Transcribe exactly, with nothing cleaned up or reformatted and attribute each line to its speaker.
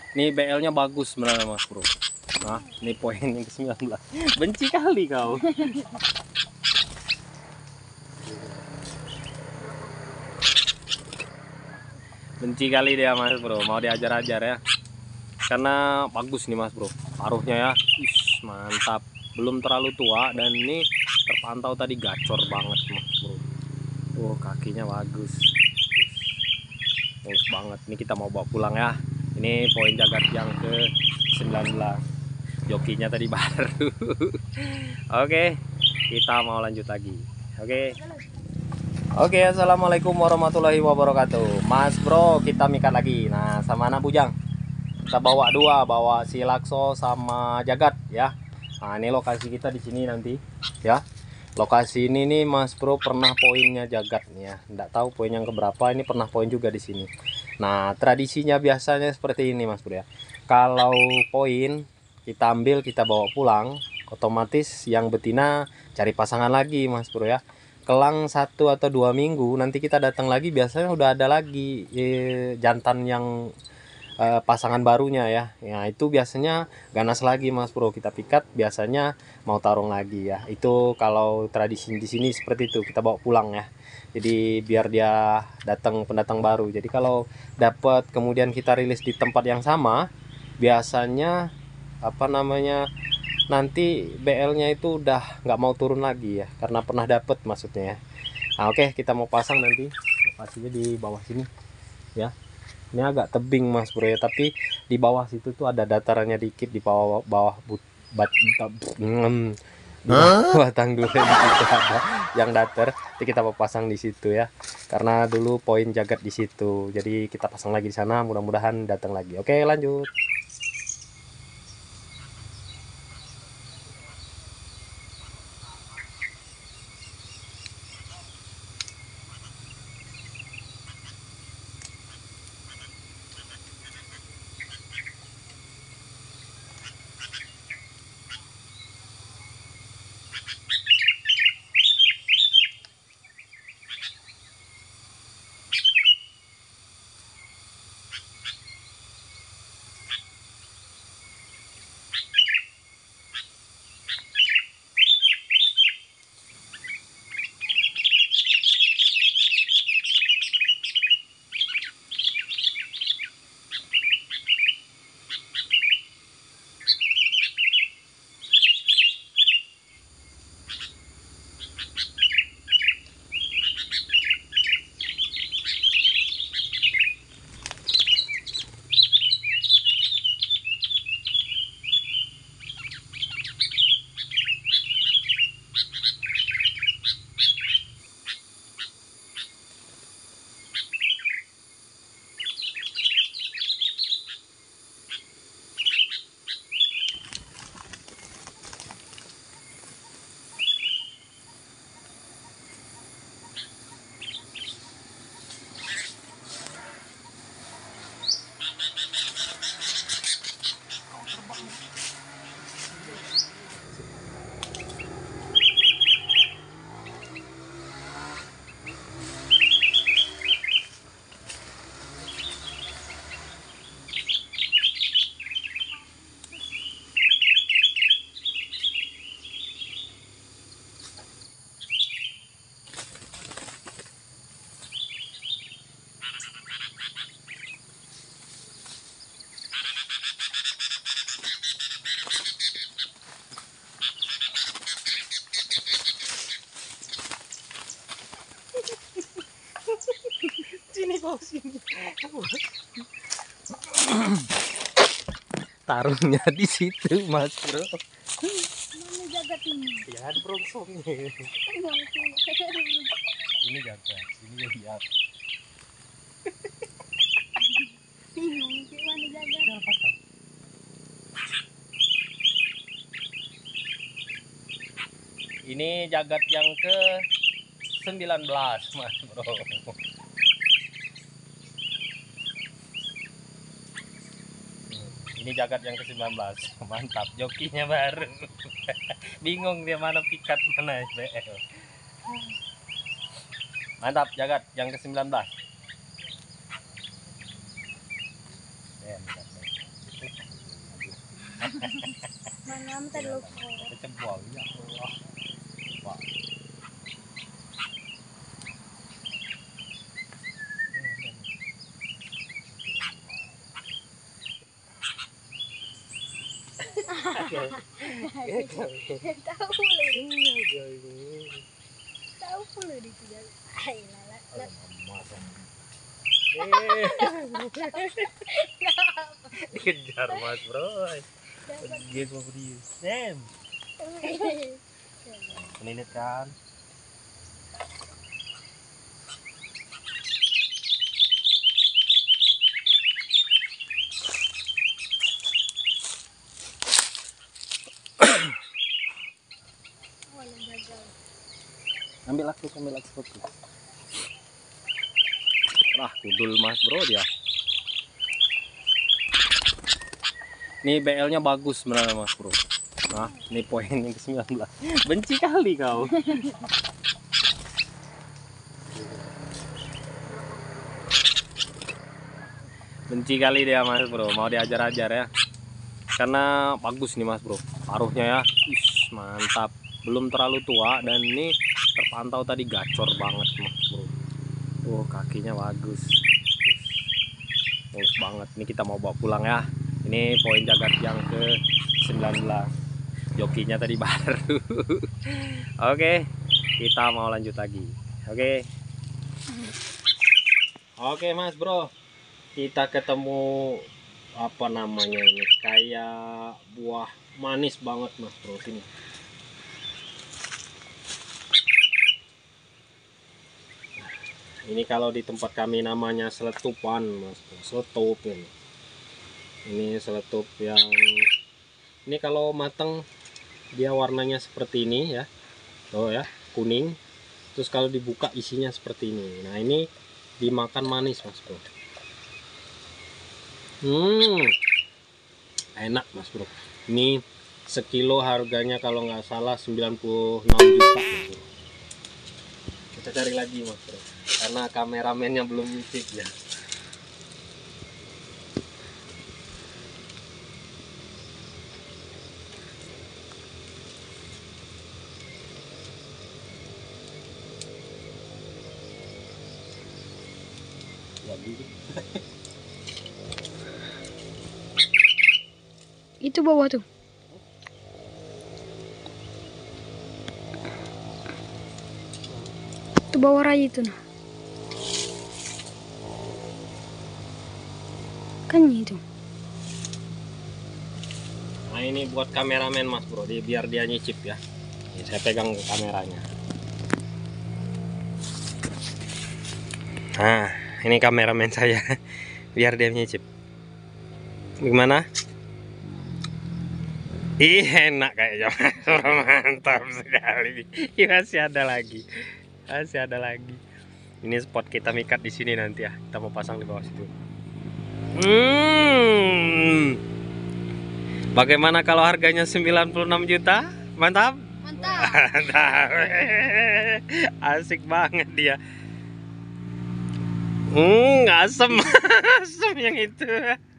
Speaker 1: Ini B L-nya bagus sebenarnya Mas Bro. Nah, ini poin yang ke sembilan belas. Benci kali kau. Benci kali dia Mas Bro, mau diajar-ajar ya. Karena bagus nih Mas Bro, paruhnya ya. Is, mantap. Belum terlalu tua dan ini terpantau tadi gacor banget Mas Bro. Tuh kakinya bagus. Mulus banget. Ini kita mau bawa pulang ya. Ini poin jagat yang ke sembilan belas. Jokinya tadi baru. Oke, kita mau lanjut lagi. Oke. Oke, assalamualaikum warahmatullahi wabarakatuh. Mas Bro, kita mikat lagi. Nah, sama anak bujang. Kita bawa dua, bawa si Lakso sama Jagat ya. Nah, ini lokasi kita di sini nanti ya. Lokasi ini nih Mas Bro pernah poinnya Jagat nih ya. Nggak tahu poin yang keberapa, ini pernah poin juga di sini. Nah, tradisinya biasanya seperti ini Mas Bro ya. Kalau poin kita ambil, kita bawa pulang, otomatis yang betina cari pasangan lagi Mas Bro ya. Kelang satu atau dua minggu nanti kita datang lagi, biasanya udah ada lagi eh, jantan yang eh, pasangan barunya ya. Ya itu biasanya ganas lagi Mas Bro, kita pikat biasanya mau tarung lagi ya. Itu kalau tradisi di sini seperti itu, kita bawa pulang ya. Jadi biar dia datang pendatang baru. Jadi kalau dapat kemudian kita rilis di tempat yang sama, biasanya apa namanya nanti B L-nya itu udah nggak mau turun lagi ya, karena pernah dapet maksudnya ya. Nah, oke, kita mau pasang nanti lokasinya di bawah sini ya. Ini agak tebing Mas Bro ya, tapi di bawah situ tuh ada datarannya dikit, di bawah bawah but, bat, mm, di bawah batang durian itu ada yang datar. Jadi kita mau pasang di situ ya, karena dulu poin Jagat di situ. Jadi kita pasang lagi di sana, mudah-mudahan datang lagi. Oke, lanjut. Sini kau sini. Tarungnya di situ Mas Bro.
Speaker 2: Mana Jagat ini?
Speaker 1: Ya ada perongsongnya. Ini Jagat, ini lihat.
Speaker 2: Bingung gimana Jagat?
Speaker 1: Ini Jagat yang ke sembilan belas Mas Bro. Ini Jagat yang ke sembilan belas. Mantap, jokinya baru. Bingung dia mana pikat mana B L. Mantap, Jagat yang ke sembilan belas.
Speaker 2: Tanam terlalu.
Speaker 1: Kecebol ya Allah. Wah.
Speaker 2: Tahu boleh. Tahu boleh itu jaga. Hai lala.
Speaker 1: Dikejar Mas Bro. Dia gua beri. Dem. Ini kan. Ambil aku, ambil aku. Wah, kudul Mas Bro dia. Ini B L-nya bagus sebenarnya Mas Bro. Nah, ini poin yang ke sembilan belas. Benci kali kau. Benci kali dia Mas Bro, mau diajar-ajar ya. Karena bagus nih Mas Bro. Paruhnya ya. Ish, mantap. Belum terlalu tua dan ini terpantau tadi gacor banget Mas Bro. Oh, kakinya bagus. Mulus banget. Ini kita mau bawa pulang ya. Ini poin jagat yang ke sembilan belas. Jokinya tadi baru. Oke, kita mau lanjut lagi. Oke. Oke Mas Bro. Kita ketemu apa namanya ini? Kayak buah manis banget Mas Bro sini. Ini kalau di tempat kami namanya seletupan Mas Bro. Seletup ini. Ini seletup yang ini kalau matang dia warnanya seperti ini ya. Oh ya, kuning. Terus kalau dibuka isinya seperti ini. Nah, ini dimakan manis Mas Bro. Hmm. Enak Mas Bro. Ini sekilo harganya kalau nggak salah sembilan puluh enam juta Mas Bro. Kita cari lagi Mas Bro. Karena kameramennya belum nyicip ya.
Speaker 2: Itu bawah tuh. Itu bawah raya itu nah. Kan itu.
Speaker 1: Nah, ini buat kameramen Mas Bro, dia biar dia nyicip ya. Ini saya pegang kameranya. Nah, ini kameramen saya biar dia nyicip. Gimana? Ih, enak kayaknya. Mantap sekali. Ih, masih ada lagi. Masih ada lagi. Ini spot kita mikat di sini nanti ya. Kita mau pasang di bawah situ. Hmm. Bagaimana kalau harganya sembilan puluh enam juta? Mantap?
Speaker 2: Mantap.
Speaker 1: Mantap. Asik banget dia. Hmm, asem. Asem yang itu.